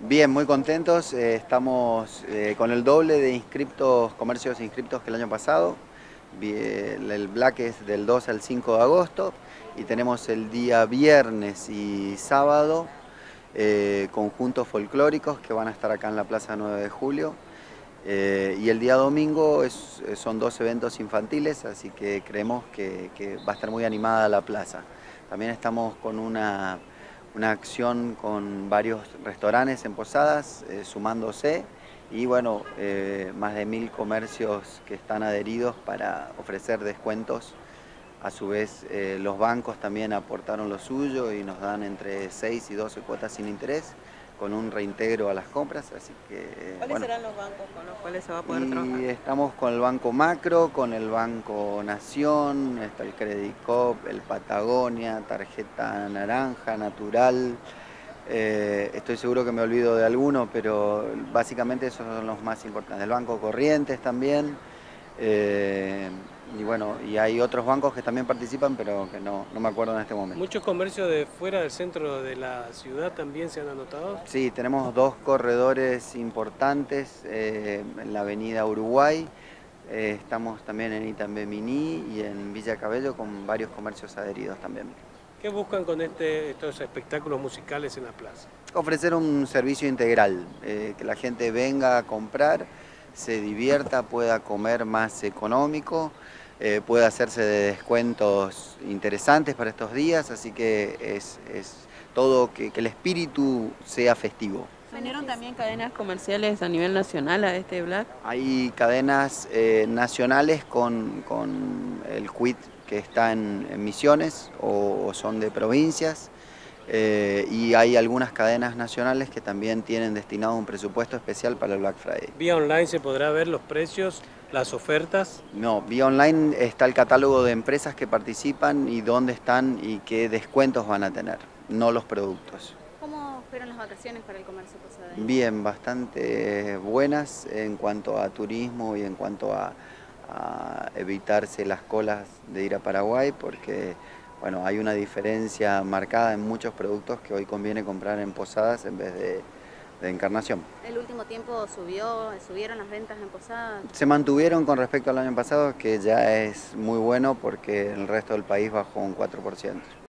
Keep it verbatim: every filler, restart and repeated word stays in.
Bien, muy contentos. Eh, estamos eh, con el doble de inscriptos, comercios inscriptos que el año pasado. El el Black es del dos al cinco de agosto y tenemos el día viernes y sábado eh, conjuntos folclóricos que van a estar acá en la Plaza nueve de julio. Eh, y el día domingo es, son dos eventos infantiles, así que creemos que, que va a estar muy animada la plaza. También estamos con una, una acción con varios restaurantes en Posadas, eh, sumándose, y bueno, eh, más de mil comercios que están adheridos para ofrecer descuentos. A su vez, eh, los bancos también aportaron lo suyo y nos dan entre seis y doce cuotas sin interés, con un reintegro a las compras, así que ¿Cuáles bueno. serán los bancos con los cuales se va a poder trabajar? Y estamos con el Banco Macro, con el Banco Nación, está el Credit Coop, el Patagonia, tarjeta naranja, natural. Eh, estoy seguro que me olvido de alguno, pero básicamente esos son los más importantes. El Banco Corrientes también. Eh, y bueno, y hay otros bancos que también participan, pero que no, no me acuerdo en este momento. ¿Muchos comercios de fuera del centro de la ciudad también se han anotado? Sí, tenemos dos corredores importantes eh, en la avenida Uruguay. Eh, estamos también en Itambé-Miní y en Villa Cabello con varios comercios adheridos también. ¿Qué buscan con este, estos espectáculos musicales en la plaza? Ofrecer un servicio integral, eh, que la gente venga a comprar, se divierta, pueda comer más económico, eh, pueda hacerse de descuentos interesantes para estos días, así que es, es todo que, que el espíritu sea festivo. ¿Vinieron también cadenas comerciales a nivel nacional a este Black? Hay cadenas eh, nacionales con, con el quid que está en, en Misiones o, o son de provincias, eh, y hay algunas cadenas nacionales que también tienen destinado un presupuesto especial para el Black Friday. ¿Vía online se podrá ver los precios, las ofertas? No, vía online está el catálogo de empresas que participan y dónde están y qué descuentos van a tener, no los productos. ¿Cómo fueron las vacaciones para el comercio Posada? Bien, bastante buenas en cuanto a turismo y en cuanto a, a evitarse las colas de ir a Paraguay, porque bueno, hay una diferencia marcada en muchos productos que hoy conviene comprar en Posadas en vez de, de Encarnación. ¿El último tiempo subió, subieron las ventas en Posadas? Se mantuvieron con respecto al año pasado, que ya es muy bueno porque el resto del país bajó un cuatro por ciento.